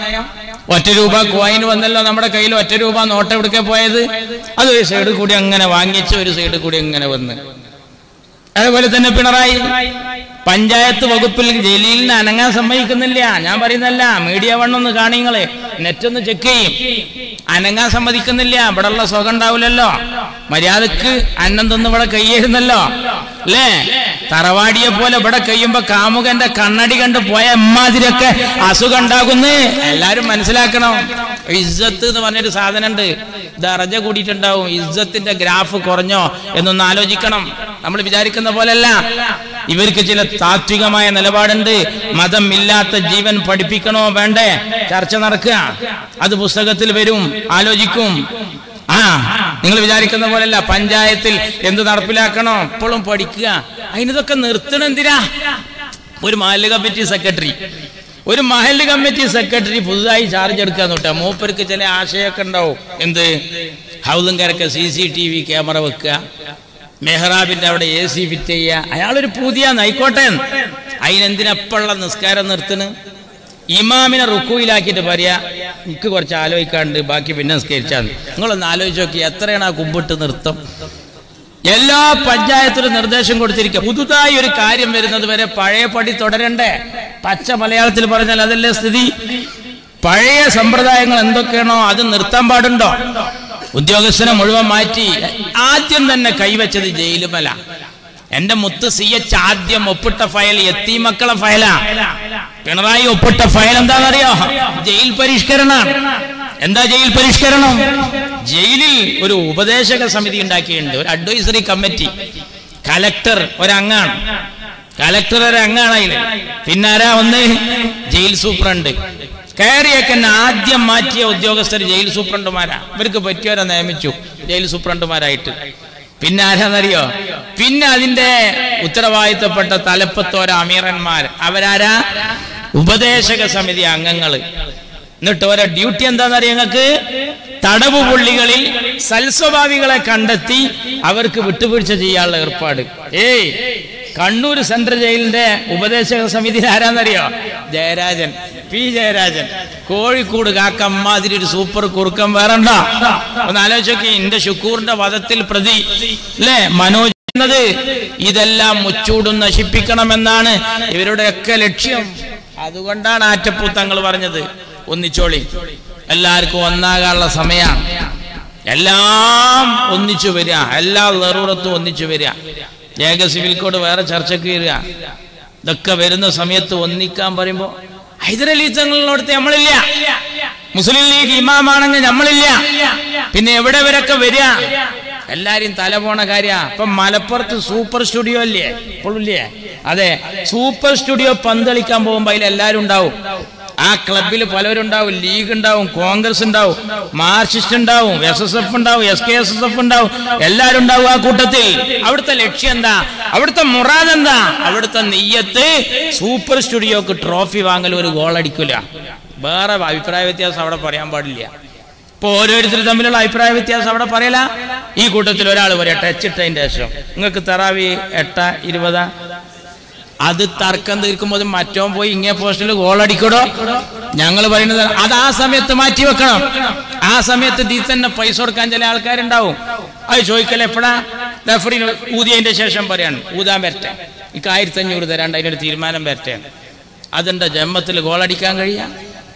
₹1 കോയിൻ വന്നല്ലോ നമ്മുടെ കയ്യിൽ. ₹1 നോട്ട് എവിടേക്ക് പോയത്? അത് ഒരു സൈഡ് കൂടി അങ്ങനെ വാങ്ങിച്ച് ഒരു സൈഡ് കൂടി അങ്ങനെ വന്ന്. അതുപോലെ തന്നെ പിണറായി പഞ്ചായത്ത് വകുപ്പിൽ ജലീലിനെ അനങ്ങാൻ സമ്മതിക്കുന്നില്ല. ഞാൻ പറയുന്നല്ല, മീഡിയ 1 ഒന്ന് കാണിങ്ങളെ, നെറ്റ് ഒന്ന് ചെക്ക് ചെയ്യും. അനങ്ങാൻ സമ്മതിക്കുന്നില്ല. ഇവിടെ ഉള്ള സുഖം ഉണ്ടാവില്ലല്ലോ. മര്യാദക്ക് അന്നം തിന്ന് ഇവിടെ കയ്യേരുന്നല്ലോ അല്ലേ? തറവാടിയെ പോലെ ഇവിടെ കഴിയുമ്പോ കാമുകന്റെ കണ്ണടി കണ്ട് പോയ എമ്മാതിരിയൊക്കെ അസുഖം ഉണ്ടാകുന്നു. എല്ലാരും മനസ്സിലാക്കണം. ഇസ്സത്ത് എന്ന് പറഞ്ഞൊരു സാധനം ഉണ്ട്. ദർജ കൂടിയിട്ടുണ്ടാവും. ഇസ്സത്തിന്റെ ഗ്രാഫ് കുറഞ്ഞോ എന്നൊന്ന് ആലോചിക്കണം. നമ്മൾ വിചാരിക്കുന്ന പോലല്ല. ഇവർക്ക് ചില താത്വികമായ നിലപാടുണ്ട്. മതം ഇല്ലാത്ത ജീവൻ പഠിപ്പിക്കണോ വേണ്ടേ? ചർച്ച നടക്കുക. അത് പുസ്തകത്തിൽ വരും, ആലോചിക്കും. നിങ്ങൾ വിചാരിക്കുന്ന പോലല്ല. പഞ്ചായത്തിൽ എന്ത് നടപ്പിലാക്കണോ ഇപ്പോഴും പഠിക്കുക. അതിനിതൊക്കെ നിർത്തണെന്തിനാ? ഒരു മഹല്ല് കമ്മിറ്റി സെക്രട്ടറി പുതുതായി ചാർജ് എടുക്കാന്ന് തൊട്ടാ മൂപ്പർക്ക് ചില ആശയമൊക്കെ ഉണ്ടാവും. എന്ത്? ഹൗദും കരക്ക് CCTV ക്യാമറ വെക്കുക, മെഹ്റാബിന്റെ അവിടെ AC ഫിറ്റ് ചെയ്യുക. അയാളൊരു പുതിയ നയിക്കോട്ടെ. അതിനെന്തിനപ്പുള്ള നിസ്കാരം നിർത്തണ്? ഇമാമിനെ റുക്കുയിലാക്കിയിട്ട് പറയാ, എനിക്ക് കുറച്ച് ആലോചിക്കാണ്ട് ബാക്കി പിന്നെ നിസ്കരിച്ചാൽ. നിങ്ങളൊന്ന് ആലോചിച്ച് നോക്കി, എത്രയാണ് ആ കുമ്പിട്ട് നൃത്തം? എല്ലാ പഞ്ചായത്തിലും നിർദ്ദേശം കൊടുത്തിരിക്കുക. പുതുതായി ഒരു കാര്യം വരുന്നത് വരെ പഴയ പടി തുടരണ്ടേ? പച്ച മലയാളത്തിൽ പറഞ്ഞാൽ അതല്ലേ സ്ഥിതി. പഴയ സമ്പ്രദായങ്ങൾ എന്തൊക്കെയാണോ അത് നിർത്താൻ പാടുണ്ടോ? ഉദ്യോഗസ്ഥനെ മുഴുവൻ മാറ്റി ആദ്യം തന്നെ കൈവച്ചത് ജയിലുമല. എന്റെ മുത്ത് CH ആദ്യം ഒപ്പിട്ട ഫയൽ യത്തീമക്കളെ ഫയലാ. പിണറായി ഒപ്പിട്ട ഫയൽ എന്താണെന്നറിയോ? ജയിൽ പരിഷ്കരണം. എന്താ ജയിൽ പരിഷ്കരണം? ജയിലിൽ ഒരു ഉപദേശക സമിതി ഉണ്ടാക്കിയിട്ടുണ്ട്, ഒരു അഡ്വൈസറി കമ്മിറ്റി. കലക്ടർ ഒരംഗാണ്. അതിൽ പിന്നാരാ ഒന്ന് ജയിൽ സൂപ്രണ്ട്. കയറിയൊക്കെ ആദ്യം മാറ്റിയ ഉദ്യോഗസ്ഥർ ജയിൽ സൂപ്രണ്ടുമാരാ. ഇവർക്ക് പറ്റിയവരെ നിയമിച്ചു ജയിൽ സൂപ്രണ്ടുമാരായിട്ട്. പിന്നെ ആരാന്നറിയോ? പിന്നെ അതിന്റെ ഉത്തരവാദിത്തപ്പെട്ട തലപ്പത്തോര അമീറന്മാർ. അവരാരാ? ഉപദേശക സമിതി അംഗങ്ങള്. എന്നിട്ട് ഓരോ ഡ്യൂട്ടി എന്താണെന്നറിയാം ഞങ്ങൾക്ക്? തടവ് പുള്ളികളിൽ സൽസ്വഭാവികളെ കണ്ടെത്തി അവർക്ക് വിട്ടുവീഴ്ച ചെയ്യാനുള്ള ഏർപ്പാട്. കണ്ണൂർ സെൻട്രൽ ജയിലിന്റെ ഉപദേശക സമിതിയിൽ ആരാന്നറിയോ? ജയരാജൻ, P. ജയരാജൻ. കോഴിക്കോട് കാക്കമ്മാതിരി ഒരു സൂപ്പർ കുറുക്കം വേറണ്ട. ഒന്ന് ആലോചിച്ചോക്കി. എന്റെ ഷുക്കൂറിന്റെ വധത്തിൽ പ്രതി അല്ലേ മനോജ് എന്നത്. ഇതെല്ലാം മുച്ചൂടും നശിപ്പിക്കണമെന്നാണ് ഇവരുടെയൊക്കെ ലക്ഷ്യം. അതുകൊണ്ടാണ് ആറ്റപ്പൂത്തങ്ങൾ പറഞ്ഞത് ഒന്നിച്ചോളി, എല്ലാവർക്കും ഒന്നാകാനുള്ള സമയമാണ്. എല്ലാം ഒന്നിച്ചു വരിക, എല്ലാ ളറൂറത്തും ഒന്നിച്ചു വരിക. ഏക സിവിൽ കോഡ് വേറെ ചർച്ചയ്ക്ക് വരിക. ഇതൊക്കെ വരുന്ന സമയത്ത് ഒന്നിക്കാൻ പറയുമ്പോ ഹൈദരലി തങ്ങളിനോടത്ത് നമ്മളില്ല, മുസ്ലിം ലീഗ് ഇമാമാണെങ്കിൽ നമ്മളില്ല, പിന്നെ എവിടെ വരൊക്കെ വരിക? എല്ലാരും തല പോണ കാര്യ. ഇപ്പൊ മലപ്പുറത്ത് സൂപ്പർ സ്റ്റുഡിയോ അല്ലേ ഇപ്പോഴില്ലേ? അതെ, സൂപ്പർ സ്റ്റുഡിയോ പന്തളിക്കാൻ പോകുമ്പോ അതിൽ എല്ലാരും ഉണ്ടാവും. ആ ക്ലബിൽ പലരുണ്ടാവും. ലീഗ് ഉണ്ടാവും, കോൺഗ്രസ് ഉണ്ടാവും, മാർക്സിസ്റ്റ് ഉണ്ടാവും, SSF ഉണ്ടാവും, SKSF ഉണ്ടാവും, എല്ലാരും ഉണ്ടാവും ആ കൂട്ടത്തിൽ. അവിടുത്തെ ലക്ഷ്യം എന്താ? അവിടുത്തെ മുറാദ് എന്താ? അവിടുത്തെ നെയ്യത്ത് സൂപ്പർ സ്റ്റുഡിയോക്ക് ട്രോഫി വാങ്ങൽ, ഒരു ഗോൾ അടിക്കില്ല. വേറെ അഭിപ്രായ വ്യത്യാസം അവിടെ പറയാൻ പാടില്ല. ഇപ്പൊ ഓരോരുത്തർ തമ്മിലുള്ള അഭിപ്രായ വ്യത്യാസം അവിടെ പറയല. ഈ കൂട്ടത്തിൽ ഒരാൾ പറയാം ടച്ച് ഇട്ടതിന്റെ ശേഷം നിങ്ങൾക്ക് തറാവി 8:20. അത് തർക്കം തീർക്കുമ്പോൾ മറ്റോൻ പോയി ഇങ്ങേ പോസ്റ്റിൽ ഗോളടിക്കടോ. ഞങ്ങൾ പറയുന്നത് അത് ആ സമയത്ത് മാറ്റി വെക്കണം. ആ സമയത്ത് ഇതിൽ തന്നെ പൈസ കൊടുക്കാൻ ചില ആൾക്കാരുണ്ടാവും. അത് ചോദിക്കല എപ്പോഴാ റഫറി ഊതിയതിന്റെ ശേഷം പറയാണ് ഊതാൻ വരട്ടെ, എനിക്ക് 1500 തരാണ്ട് അതിനൊരു തീരുമാനം വരട്ടെ. അതെന്താ ജന്മത്തിൽ ഗോളടിക്കാൻ കഴിയാം?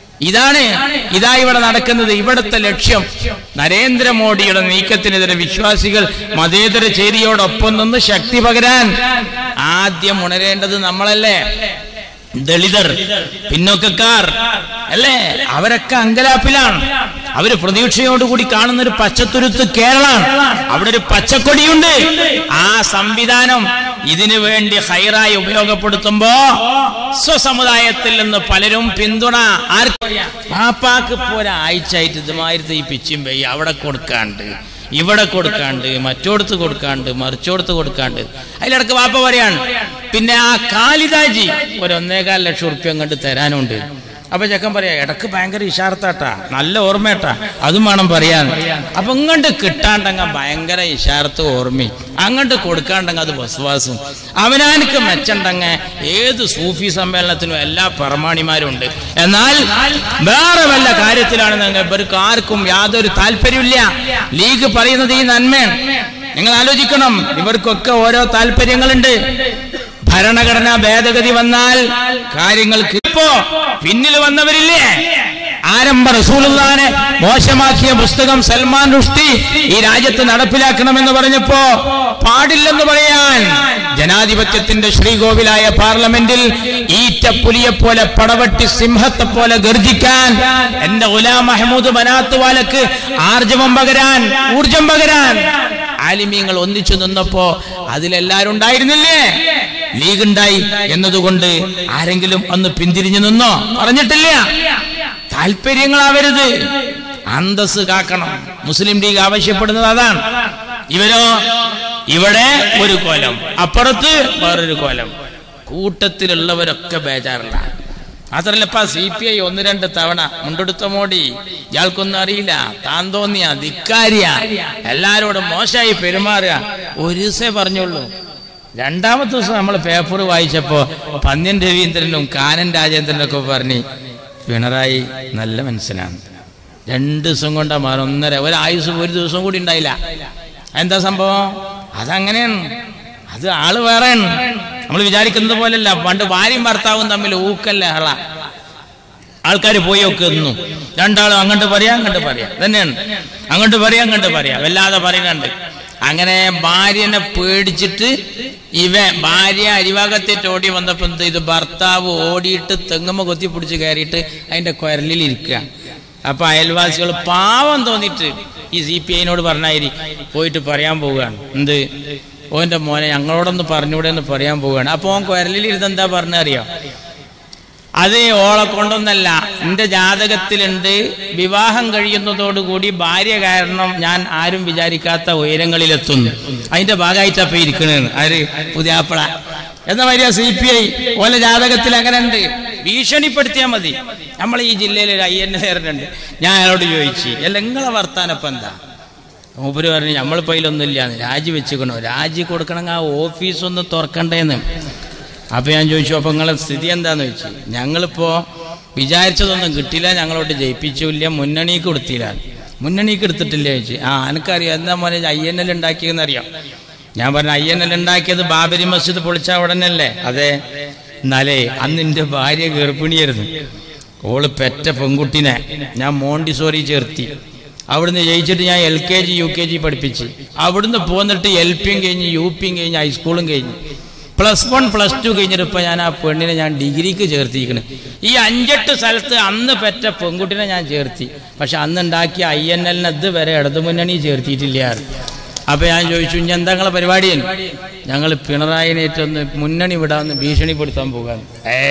ഇതാ ഇവിടെ നടക്കുന്നത്. ഇവിടുത്തെ ലക്ഷ്യം നരേന്ദ്രമോദിയുടെ നീക്കത്തിനെതിരെ വിശ്വാസികൾ മതേതര ചേരിയോടൊപ്പം നിന്ന് ശക്തി പകരാൻ ആദ്യം ഉണരേണ്ടത് നമ്മളല്ലേ? ദളിതർ, പിന്നോക്കക്കാർ അല്ലേ? അവരൊക്കെ അങ്കലാപ്പിലാണ്. അവര് പ്രതീക്ഷയോടുകൂടി കാണുന്നൊരു പച്ചത്തുരുത്ത് കേരളമാണ്. അവിടെ ഒരു പച്ചക്കൊടിയുണ്ട്. ആ സംവിധാനം ഇതിനു വേണ്ടി ഹൈറായി ഉപയോഗപ്പെടുത്തുമ്പോ സ്വസമുദായത്തിൽ നിന്ന് പലരും പിന്തുണ പാപ്പാക്ക് ഒരാഴ്ചയായിട്ട് ഇതുമായിട്ട് ഈ പിച്ചും പെയ്യ അവിടെ കൊടുക്കാണ്ട്, ഇവിടെ കൊടുക്കാണ്ട്, മറ്റോടത്ത് കൊടുക്കാണ്ട്, മറിച്ചോടത്ത് കൊടുക്കാണ്ട്. അതിലിടക്ക് വാപ്പ പറയാണ് പിന്നെ ആ കാലിദാജി ഒരു 1.25 ലക്ഷം ഉറുപ്പ്യ അങ്ങോട്ട് തരാനുണ്ട്. അപ്പൊ ചെക്കൻ പറയാ ഇടക്ക് ഭയങ്കര ഇഷാർത്താട്ടാ, നല്ല ഓർമ്മയാട്ടാ, അതും വേണം പറയാൻ. അപ്പൊ ഇങ്ങോട്ട് കിട്ടാണ്ടങ്ങ ഭയങ്കര ഇഷാർത്ത് ഓർമ്മയും, അങ്ങോട്ട് കൊടുക്കാണ്ടങ്ങ അത് വസ്വാസും. അവനാనికి മെച്ചണ്ടങ്ങ ഏത് സൂഫി സമ്മേളനത്തിനും എല്ലാ പ്രമാണിമാരും ഉണ്ട്. എന്നാൽ വേറെ വല്ല കാര്യത്തിലാണെന്ന് ഇവർക്ക് ആർക്കും യാതൊരു താല്പര്യമില്ല. ലീഗ് പറയുന്നത് ഈ നന്മയാണ്. നിങ്ങൾ ആലോചിക്കണം, ഇവർക്കൊക്കെ ഓരോ താല്പര്യങ്ങളുണ്ട്. ഭരണഘടനാ ഭേദഗതി വന്നാൽ കാര്യങ്ങൾക്ക് ഇപ്പോ പിന്നിൽ വന്നവരില്ലേ? ആരംഭ റസൂലുള്ളാഹിനെ മോശമാക്കിയ പുസ്തകം സൽമാൻ റുഷ്ദി ഈ രാജ്യത്ത് നടപ്പിലാക്കണമെന്ന് പറഞ്ഞപ്പോ പാടില്ലെന്ന് പറയാൻ ജനാധിപത്യത്തിന്റെ ശ്രീകോവിലായ പാർലമെന്റിൽ ഈറ്റപ്പുലിയെ പോലെ പടവട്ടി സിംഹത്തെ പോലെ ഗർജിക്കാൻ എന്റെ ഗുലാം മഹ്മൂദ് ബനാത്തുവാലക്ക് ഊർജം പകരാൻ ആലിമീങ്ങൾ ഒന്നിച്ചു നിന്നപ്പോ അതിലെല്ലാരും ഉണ്ടായിരുന്നില്ലേ? ലീഗ് ഉണ്ടായി എന്നതുകൊണ്ട് ആരെങ്കിലും ഒന്ന് പിന്തിരിഞ്ഞു നിന്നോ? പറഞ്ഞിട്ടില്ല. താല്പര്യങ്ങളാവരുത്, അന്തസ് കാക്കണം. മുസ്ലിം ലീഗ് ആവശ്യപ്പെടുന്നത് അതാണ്. ഇവരോ ഇവിടെ ഒരു കോലം, അപ്പുറത്ത് വേറൊരു കോലം. കൂട്ടത്തിലുള്ളവരൊക്കെ ബേജാറില്ല. മാത്രല്ലപ്പ CPI 1-2 തവണ മുണ്ടെടുത്ത മോഡി ഇയാൾക്കൊന്നും അറിയില്ല, താൻ തോന്നിയ ധിക്കാരിയ, എല്ലാരോടും മോശമായി പെരുമാറുക. ഒരു ദിവസേ പറഞ്ഞുള്ളൂ. രണ്ടാമത്തെ ദിവസം നമ്മൾ പേപ്പർ വായിച്ചപ്പോ പന്ന്യൻ രവീന്ദ്രനും കാനൻ രാജേന്ദ്രനൊക്കെ പറഞ്ഞ് പിണറായി നല്ല മനുഷ്യനാണ്. 2 ദിവസം കൊണ്ടാ മാറും. ഒരായുസ് ഒരു ദിവസം കൂടി ഉണ്ടായില്ല. എന്താ സംഭവം? അതങ്ങനെയാണ്. അത് ആള് വേറെയാണ്. നമ്മൾ വിചാരിക്കുന്നത് പോലെയല്ല. പണ്ട് ഭാര്യയും ഭർത്താവും തമ്മിൽ ഊക്കല്ല ഹള. ആൾക്കാർ പോയി വെക്കുന്നു, രണ്ടാളും അങ്ങോട്ട് പറയാ അങ്ങോട്ട് പറയാ തന്നെയാണ്. അങ്ങോട്ട് പറയാ വല്ലാതെ പറയുന്നുണ്ട്. അങ്ങനെ ഭാര്യനെ പേടിച്ചിട്ട് ഭാര്യ അരിവാകത്തേറ്റ് ഓടി വന്നപ്പോ എന്ത് ചെയ്തു? ഭർത്താവ് ഓടിയിട്ട് തെങ്ങുമ്മ കൊത്തി പിടിച്ച് കയറിയിട്ട് അതിന്റെ കുരലിൽ ഇരിക്കുക. അപ്പൊ അയൽവാസികൾ പാവം തോന്നിട്ട് ഈ CPIനോട് പറഞ്ഞായി പോയിട്ട് പറയാൻ പോവുകയാണ്. എന്ത്? ഓന്റെ മോനെ ഞങ്ങളോടൊന്ന് പറഞ്ഞൂടെ എന്ന് പറയാൻ പോവുകയാണ്. അപ്പൊ ഓൻ കുരലിലിരുന്ന് എന്താ പറഞ്ഞറിയോ? അത് ഓളെ കൊണ്ടൊന്നല്ല, എന്റെ ജാതകത്തിലുണ്ട്, വിവാഹം കഴിയുന്നതോടുകൂടി ഭാര്യ കാരണം ഞാൻ ആരും വിചാരിക്കാത്ത ഉയരങ്ങളിലെത്തുന്നു. അതിന്റെ ഭാഗമായിട്ടപ്പോ ഇരിക്കണേന്ന് ആര്? പുതിയാപ്പള എന്ന വരിക CPI. ഓലെ ജാതകത്തിൽ അങ്ങനെ ഉണ്ട്. ഭീഷണിപ്പെടുത്തിയാൽ മതി. നമ്മൾ ഈ ജില്ലയിൽ ഒരു INLകാരനുണ്ട്. ഞാൻ അയാളോട് ചോദിച്ചു, അല്ല നിങ്ങളെ വർത്താനപ്പം എന്താ? മൂപ്പര് പറഞ്ഞു നമ്മളിപ്പോ അതിലൊന്നുമില്ല, രാജി വെച്ചുക്കണോ, രാജി കൊടുക്കണമെങ്കിൽ ആ ഓഫീസൊന്ന് തുറക്കണ്ടേന്ന്. അപ്പൊ ഞാൻ ചോദിച്ചു അപ്പൊ നിങ്ങളെ സ്ഥിതി എന്താന്ന് ചോദിച്ചു. ഞങ്ങളിപ്പോ വിചാരിച്ചതൊന്നും കിട്ടില്ല, ഞങ്ങളോട്ട് ജയിപ്പിച്ചില്ല, മുന്നണിക്ക് കൊടുത്തില്ല. മുന്നണിക്ക് എടുത്തിട്ടില്ല ചോദിച്ചു. എനിക്കറിയാം. എന്താ മോനെ INL ഉണ്ടാക്കിയെന്നറിയാം. ഞാൻ പറഞ്ഞു INL ഉണ്ടാക്കിയത് ബാബരി മസ്ജിദ് പൊളിച്ച ഉടനല്ലേ? അതെ. എന്നാലേ അന്ന് എൻ്റെ ഭാര്യ ഗർഭിണിയായിരുന്നു. ഓള് പെറ്റ പെൺകുട്ടിനെ ഞാൻ മോണ്ടിസോറി ചേർത്തി. അവിടുന്ന് ജയിച്ചിട്ട് ഞാൻ LKG UKG പഠിപ്പിച്ച്. അവിടുന്ന് പോന്നിട്ട് LPയും കഴിഞ്ഞ് UPയും കഴിഞ്ഞ് ഹൈസ്കൂളും കഴിഞ്ഞ് +1 +2 കഴിഞ്ഞിട്ടിപ്പോൾ ഞാൻ ആ പെണ്ണിനെ ഞാൻ ഡിഗ്രിക്ക് ചേർത്തിരിക്കണ്. ഈ 5-8 സ്ഥലത്ത് അന്ന് പെറ്റ പെൺകുട്ടിനെ ഞാൻ ചേർത്തി. പക്ഷെ അന്ന് ഉണ്ടാക്കിയ INLനെ ഇതുവരെ ഇടതുമുന്നണി ചേർത്തിയിട്ടില്ല. അപ്പൊ ഞാൻ ചോദിച്ചു, ഇനി എന്താ നിങ്ങളെ പരിപാടിയാണ്? ഞങ്ങൾ പിണറായിനേറ്റൊന്ന് മുന്നണി വിടാമെന്ന് ഭീഷണിപ്പെടുത്താൻ പോകാന്ന്.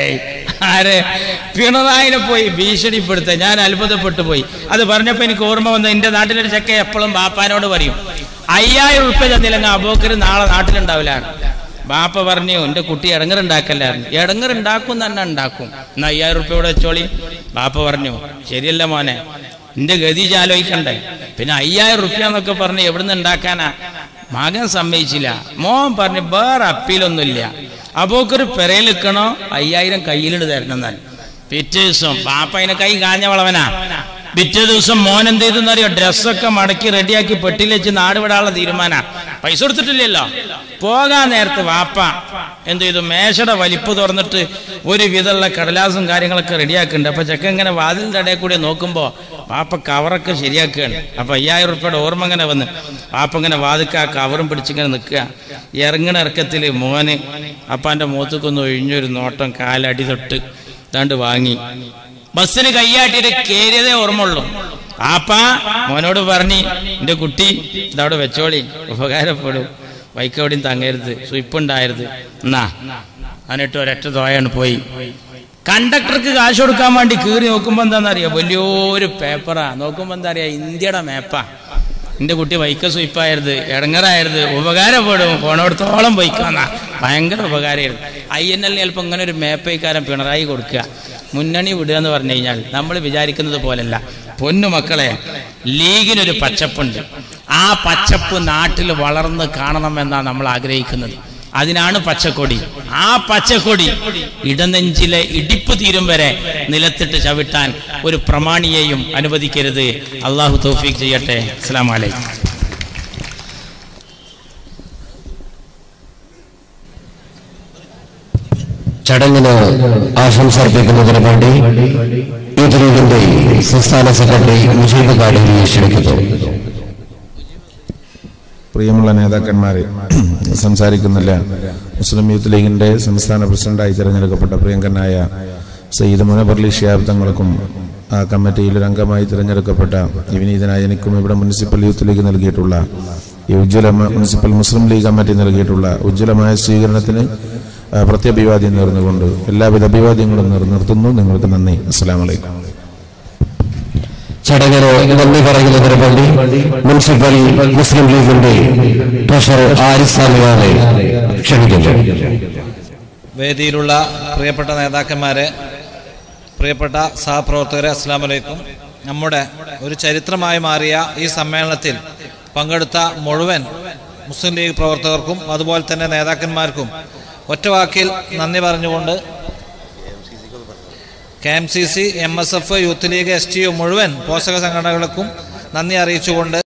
ആര്? പിണറായിനെ പോയി ഭീഷണിപ്പെടുത്താൻ. ഞാൻ അത്ഭുതപ്പെട്ടു പോയി. അത് പറഞ്ഞപ്പോ എനിക്ക് ഓർമ്മ വന്നു, എന്റെ നാട്ടിലൊരു ചെക്ക എപ്പോഴും ബാപ്പാനോട് പറയും 5000 ഉറുപ്പ്യ തന്നില്ലെങ്കിൽ അബോക്കര് നാളെ നാട്ടിലുണ്ടാവില്ല. ബാപ്പ പറഞ്ഞു എൻ്റെ കുട്ടി ഇടങ്ങറുണ്ടാക്കല്ലായിരുന്നു. ഇടങ്ങറുണ്ടാക്കും തന്നെ ഉണ്ടാക്കും. എന്നാ 5000 ഉറുപ്പ്യ ഇവിടെ വെച്ചോളി. ബാപ്പ പറഞ്ഞു ശരിയല്ല മോനെ, എന്റെ ഗതി ആലോചിക്കണ്ടേ. പിന്നെ 5000 ഉറുപ്പ്യ എന്നൊക്കെ പറഞ്ഞ് എവിടുന്ന് ഉണ്ടാക്കാനാ? മകൻ സമ്മതിച്ചില്ല. മോൻ പറഞ്ഞു വേറെ അപ്പീലൊന്നുമില്ല, അബോക്കര് പെരയിലെക്കണോ 5000 കയ്യിലിട്ട് തരണം എന്നാൽ. പിറ്റേ ദിവസം ബാപ്പ അതിനെ കൈ കാഞ്ഞ വളവനാ. പിറ്റേ ദിവസം മോൻ എന്ത് ചെയ്തെന്നറിയോ, ഡ്രസ്സൊക്കെ മടക്കി റെഡിയാക്കി പെട്ടിയിൽ വെച്ച് നാട് വിടാനുള്ള തീരുമാന. പൈസ കൊടുത്തിട്ടില്ലല്ലോ. പോകാൻ നേരത്ത് വാപ്പ എന്ത് ചെയ്തു, മേശയുടെ വലിപ്പ് തുറന്നിട്ട് ഒരു വിധമുള്ള കടലാസും കാര്യങ്ങളൊക്കെ റെഡിയാക്കുന്നുണ്ട്. അപ്പൊ ചെക്കൻ ഇങ്ങനെ വാതിലിന്റെ ഇടയിൽ കൂടി നോക്കുമ്പോ വാപ്പ കവറൊക്കെ ശരിയാക്കുകയാണ്. അപ്പൊ 5000 ഉറുപ്പിയുടെ ഓർമ്മ ഇങ്ങനെ വന്ന് വാപ്പ ഇങ്ങനെ വാതിക്ക കവറും പിടിച്ചിങ്ങനെ നിൽക്കുക. ഇറങ്ങണ ഇറക്കത്തില് മോന് അപ്പാന്റെ മുഖത്തേക്കൊന്ന് ഒഴിഞ്ഞൊരു നോട്ടം, കാലടി തൊട്ട് ഇതാണ്ട് വാങ്ങി ബസ്സിന് കയ്യാട്ടിട്ട് കയറിയതേ ഓർമ്മയുള്ളൂ. ആപ്പാ മോനോട് പറഞ്ഞ്, എന്റെ കുട്ടി ഇതവിടെ വെച്ചോളി, ഉപകാരപ്പെടും, ബൈക്കവിടെയും തങ്ങരുത്, സ്വിപ്പുണ്ടായിരുത് എന്നാ. എന്നിട്ട് ഒരൊറ്റ തോയാണ് പോയി. കണ്ടക്ടർക്ക് കാശ് കൊടുക്കാൻ വേണ്ടി കീറി നോക്കുമ്പോ എന്താണെന്നറിയോ, വലിയൊരു പേപ്പറാ. നോക്കുമ്പോ എന്താ അറിയാ, ഇന്ത്യയുടെ മേപ്പാ. എന്റെ കുട്ടി ബൈക്ക് സ്വിപ്പായിരുത്, ഇടങ്ങറായിരുത്, ഉപകാരപ്പെടും, പോണോടത്തോളം ബൈക്കാന്നാ, ഭയങ്കര ഉപകാരമായിരുന്നു. INL ചിലപ്പോൾ ഇങ്ങനെ ഒരു മേപ്പൈക്കാരൻ പിണറായി കൊടുക്കുക, മുന്നണി വിടുക എന്ന് പറഞ്ഞു കഴിഞ്ഞാൽ നമ്മൾ വിചാരിക്കുന്നത് പോലല്ല. പൊന്നു മക്കളെ, ലീഗിനൊരു പച്ചപ്പുണ്ട്. ആ പച്ചപ്പ് നാട്ടിൽ വളർന്ന് കാണണമെന്നാണ് നമ്മൾ ആഗ്രഹിക്കുന്നത്. അതിനാണ് പച്ചക്കൊടി. ആ പച്ചക്കൊടി ഇടനെഞ്ചിലെ ഇടിപ്പ് തീരും വരെ നിലത്തിട്ട് ചവിട്ടാൻ ഒരു പ്രമാണിയെയും അനുവദിക്കരുത്. അള്ളാഹു തൗഫീഖ് ചെയ്യട്ടെ. അസ്സലാമു അലൈക്കും. ചടങ്ങിന് ആശംസ അർപ്പിക്കുന്നതിന് വേണ്ടി യൂത്ത് ലീഗിന്റെ സംസ്ഥാന സെക്രട്ടറി മുജീബ് കാടേരിയെ ക്ഷണിക്കുന്നു. പ്രിയമുള്ള നേതാക്കന്മാരെ, സംസാരിക്കുന്നില്ല. മുസ്ലിം യൂത്ത് ലീഗിന്റെ സംസ്ഥാന പ്രസിഡന്റായി തിരഞ്ഞെടുക്കപ്പെട്ട പ്രിയങ്കനായ സയ്യിദ് മുനവർ ശിഹാബ് തങ്ങൾക്കും ആ കമ്മിറ്റിയിൽ ഒരു അംഗമായി തിരഞ്ഞെടുക്കപ്പെട്ട വിനീതനായ എനിക്കും ഇവിടെ മുനിസിപ്പൽ യൂത്ത് ലീഗ് നൽകിയിട്ടുള്ള ഈ മുനിസിപ്പൽ മുസ്ലിം ലീഗ് കമ്മിറ്റി നൽകിയിട്ടുള്ള ഉജ്ജ്വലമായ സ്വീകരണത്തിന് പ്രത്യഭിവാദ്യം നേർന്നുകൊണ്ട് എല്ലാവിധ അഭിവാദ്യങ്ങളും നിർത്തുന്നു. നിങ്ങൾക്ക് നന്ദി. അസ്സലാമു അലൈക്കും. ചടങ്ങിന് നന്ദി പറയുന്നതിന് വേണ്ടി മുനിസിപ്പൽ മുസ്ലിം ലീഗിന്റെ ട്രഷറർ ആരിഫ് സാമിയാനെ ക്ഷണിക്കുന്നു. വേദിയിലുള്ള പ്രിയപ്പെട്ട നേതാക്കന്മാരെ, പ്രിയപ്പെട്ട സഹപ്രവർത്തകരെ, അസ്സലാമു അലൈക്കും. നമ്മുടെ ഒരു ചരിത്രമായി മാറിയ ഈ സമ്മേളനത്തിൽ പങ്കെടുത്ത മുഴുവൻ മുസ്ലിം ലീഗ് പ്രവർത്തകർക്കും അതുപോലെ തന്നെ നേതാക്കന്മാർക്കും ഒറ്റവാക്കിൽ നന്ദി പറഞ്ഞുകൊണ്ട് KMCC, MSF, youth league, STU മുഴുവൻ പോഷക സംഘടനകൾക്കും നന്ദി അറിയിച്ചുകൊണ്ട്